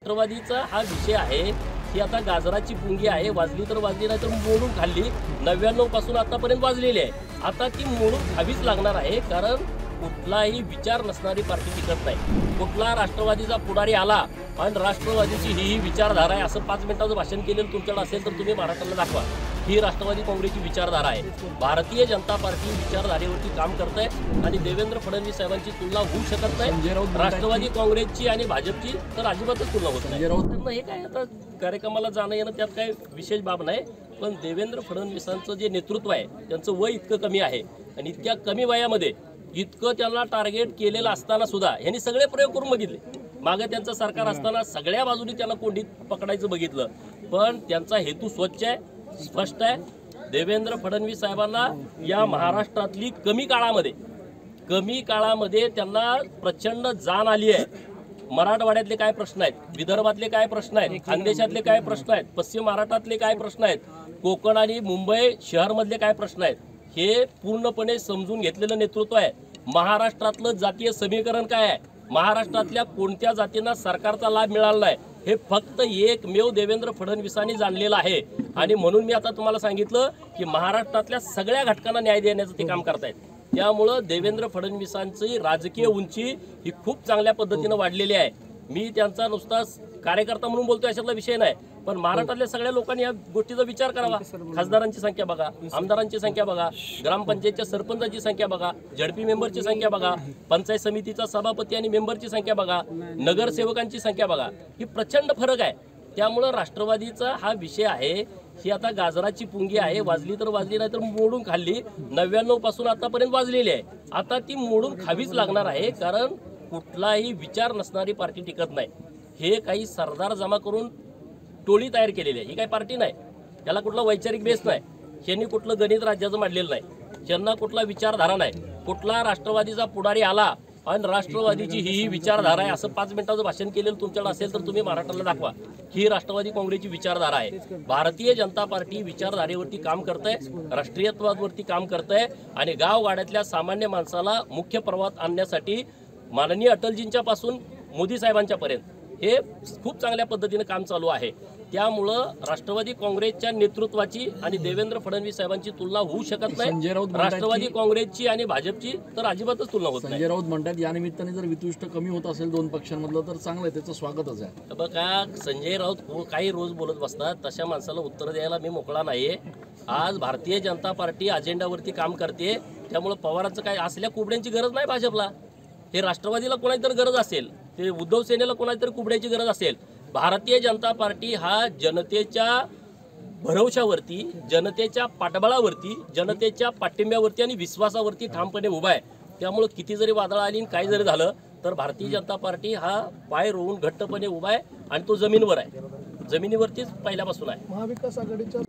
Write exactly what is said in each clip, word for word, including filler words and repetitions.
राष्ट्रवादीचा हा विषय आहे की आता गाजराची पुंगी आहे, वाजली तर वाजली नाही तर मोडून खाल्ली. नव्याण्णव पासून आतापर्यंत वाजलेली आहे, आता ती मोडून खावीच लागणार आहे. कारण कुठलाही विचार नसणारी पार्टी टिकत नाही. कुठला राष्ट्रवादीचा पुढारी आला आणि राष्ट्रवादीची ही ही विचारधारा आहे असं पाच मिनिटाचं भाषण केलेलं तुमच्याकडे असेल तर तुम्ही महाराष्ट्राला दाखवा. ही राष्ट्रवादी काँग्रेसची विचारधारा आहे. भारतीय जनता पार्टी विचारधारेवरती काम करत आहे आणि देवेंद्र फडणवीस साहेबांची तुलना होऊ शकत नाही. राष्ट्रवादी काँग्रेसची आणि भाजपची तर अजिबातच तुलना होत नाही. हे काय आता कार्यक्रमाला जाणं येणं त्यात काय विशेष बाब नाही. पण देवेंद्र फडणवीसांचं जे नेतृत्व आहे त्यांचं वय इतकं कमी आहे आणि इतक्या कमी वयामध्ये इतकं त्यांना टार्गेट केलेलं असताना सुद्धा यांनी सगळे प्रयोग करून बघितले. मागे त्यांचं सरकार असताना सगळ्या बाजूनी त्यांना कोंडीत पकडायचं बघितलं, पण त्यांचा हेतू स्वच्छ आहे, स्पष्ट आहे. देवेंद्र फडणवीस साहेबांना या महाराष्ट्रातली कमी काळामध्ये कमी काळामध्ये त्यांना प्रचंड जाण आली आहे. मराठवाड्यातले काय प्रश्न आहेत, विदर्भातले काय प्रश्न आहेत, खानदेशातले काय प्रश्न आहेत, पश्चिम महाराष्ट्रातले काय प्रश्न आहेत, कोकण आणि मुंबई शहरमधले काय प्रश्न आहेत, हे पूर्णपणे समजून घेतलेलं नेतृत्व आहे. महाराष्ट्रातलं जातीय समीकरण काय आहे, महाराष्ट्रातल्या कोणत्या जातींना सरकारचा लाभ मिळाला नाही, हे फक्त एकमेव देवेंद्र फडणवीसांनी जाणलेलं आहे. आणि म्हणून मी आता तुम्हाला सांगितलं की महाराष्ट्रातल्या सगळ्या घटकांना न्याय देण्याचं ते काम करतायत. त्यामुळं देवेंद्र फडणवीसांची राजकीय उंची ही खूप चांगल्या पद्धतीनं वाढलेली आहे. मी त्यांचा नुसता कार्यकर्ता म्हणून बोलतोय अशातला विषय नाही, पण महाराष्ट्रातल्या सगळ्या लोकांनी या गोष्टीचा विचार करावा. खासदारांची संख्या बघा, आमदारांची संख्या बघा, ग्रामपंचायतच्या सरपंचाची संख्या बघा, झडपी मेंबरची संख्या बघा, पंचायत समितीचा सभापती आणि मेंबरची संख्या बघा, नगरसेवकांची संख्या बघा, ही प्रचंड फरक आहे. त्यामुळं राष्ट्रवादीचा हा विषय आहे ही आता गाजराची पुंगी आहे, वाजली तर वाजली नाही तर मोडून खाल्ली. नव्याण्णव पासून आतापर्यंत वाजलेली आहे, आता ती मोडून खावीच लागणार आहे. कारण कुठलाही विचार नसणारी पार्टी टिकत नाही. हे काही सरदार जमा करून टोळी तयार केलेली आहे, ही काही पार्टी नाही. त्याला कुठला वैचारिक बेस नाही, यांनी कुठलं गणित राज्याचं मांडलेलं नाही, ज्यांना कुठला विचारधारा नाही. कुठला राष्ट्रवादीचा पुढारी आला आणि राष्ट्रवादीची ही ही विचारधारा आहे असं पाच मिनिटाचं भाषण केलेलं तुमच्याकडे असेल तर तुम्ही महाराष्ट्राला दाखवा. ही राष्ट्रवादी काँग्रेसची विचारधारा आहे. भारतीय जनता पार्टी विचारधारेवरती काम करत आहे, राष्ट्रीयत्वावरती काम करत आहे आणि गावगाड्यातल्या सामान्य माणसाला मुख्य प्रवाहात आणण्यासाठी माननीय अटलजींच्या पासून मोदी साहेबांच्या पर्यंत हे खूप चांगल्या पद्धतीने काम चालू आहे. त्यामुळं राष्ट्रवादी काँग्रेसच्या नेतृत्वाची आणि देवेंद्र फडणवीस साहेबांची तुलना होऊ शकत नाही. राष्ट्रवादी काँग्रेसची आणि भाजपची तर अजिबातच तुलना होत नाही. संजय राऊत म्हणतात या निमित्ताने जर वितुष्ट कमी होत असेल दोन पक्षांमधलं तर चांगलं आहे, त्याचं स्वागतच आहे. बघा, संजय राऊत काही रोज बोलत बसतात, तशा माणसाला उत्तर द्यायला मी मोकळा नाहीये. आज भारतीय जनता पार्टी अजेंडावरती काम करते, त्यामुळे पवारांचं काय असल्या कुबड्यांची गरज नाही भाजपला. हे राष्ट्रवादीला कोणाची तरी गरज असेल, ते उद्धव सेनेला कोणाची तरी कुबड्याची गरज असेल. भारतीय जनता पार्टी हा जनतेच्या भरवशावरती, जनतेच्या पाठबळावरती, जनतेच्या पाठिंब्यावरती आणि विश्वासावरती ठामपणे उभा आहे. त्यामुळे किती जरी वादळ आली आणि काही जरी झालं तर भारतीय जनता पार्टी हा पाय रोवून घट्टपणे उभा आहे आणि तो जमिनीवर आहे, जमिनीवरतीच पहिल्यापासून आहे. महाविकास आघाडीच्या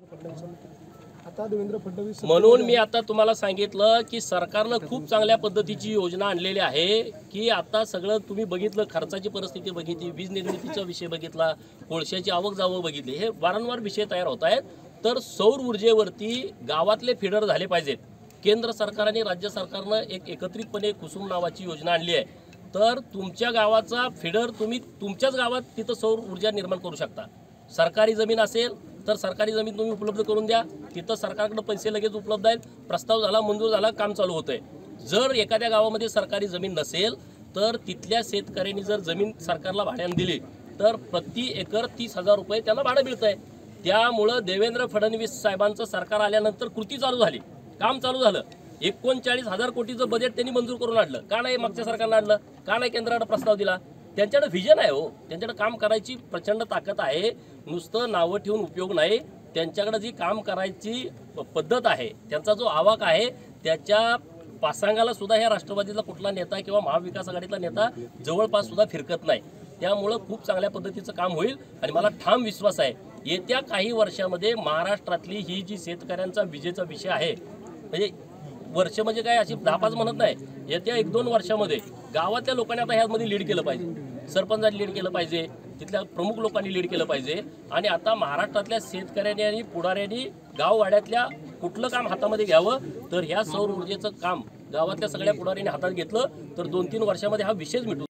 आता देवेंद्र फडणवीस म्हणून मी आता तुम्हाला सांगितलं की सरकारनं खूप चांगल्या पद्धतीची योजना आणलेली आहे की आता सगळं तुम्ही बघितलं, खर्चाची परिस्थिती बघितली, वीज निर्मितीचा विषय बघितला, कोळशाची आवक जावं बघितली, हे वारंवार विषय तयार होत आहेत. तर सौर ऊर्जेवरती गावातले फिडर झाले पाहिजेत. केंद्र सरकार आणि राज्य सरकारनं एक एकत्रितपणे कुसुम नावाची योजना आणली आहे. तर तुमच्या गावाचा फिडर तुम्ही तुमच्याच गावात तिथं सौर ऊर्जा निर्माण करू शकता. सरकारी जमीन असेल तर सरकारी जमीन तुम्ही उपलब्ध करून द्या, तिथं सरकारकडे पैसे लगेच उपलब्ध आहेत, प्रस्ताव झाला, मंजूर झाला, काम चालू होतंय. जर एखाद्या गावामध्ये सरकारी जमीन नसेल तर तिथल्या शेतकऱ्यांनी जर जमीन सरकारला भाड्याने दिली तर प्रति एकर तीस हजार रुपये त्यांना भाडं मिळतंय. त्यामुळं देवेंद्र फडणवीस साहेबांचं सरकार आल्यानंतर कृती चालू झाली, काम चालू झालं. एकोणचाळीस हजार कोटीचं बजेट त्यांनी मंजूर करून आणलं. का नाही मागच्या सरकारनं आणलं, का नाही केंद्रानं प्रस्ताव दिला? त्यांच्याकडे व्हिजन आहे हो, त्यांच्याकडे काम करायची प्रचंड ताकद आहे. नुसतं नावं ठेवून उपयोग नाही. त्यांच्याकडे जी काम करायची पद्धत आहे, त्यांचा जो आवाक आहे, त्याच्या पासांगाला सुद्धा ह्या राष्ट्रवादीचा कुठला नेता किंवा महाविकास आघाडीतला नेता जवळपास सुद्धा फिरकत नाही. त्यामुळं खूप चांगल्या पद्धतीचं काम होईल आणि मला ठाम विश्वास आहे येत्या काही वर्षामध्ये महाराष्ट्रातली ही जी शेतकऱ्यांचा विजेचा विषय आहे, म्हणजे वर्ष म्हणजे काय अशी दहा पाच म्हणत नाही, येत्या एक दोन वर्षामध्ये गावातल्या लोकांनी आता ह्यामध्ये लीड केलं पाहिजे, सरपंचांनी लीड केलं पाहिजे, तिथल्या प्रमुख लोकांनी लीड केलं पाहिजे. आणि आता महाराष्ट्रातल्या शेतकऱ्यांनी आणि पुढाऱ्यांनी गाववाड्यातल्या कुठलं काम हातामध्ये घ्यावं तर ह्या सौर ऊर्जेचं काम गावातल्या सगळ्या पुढाऱ्यांनी हातात घेतलं तर दोन तीन वर्षामध्ये हा विषयच मिटून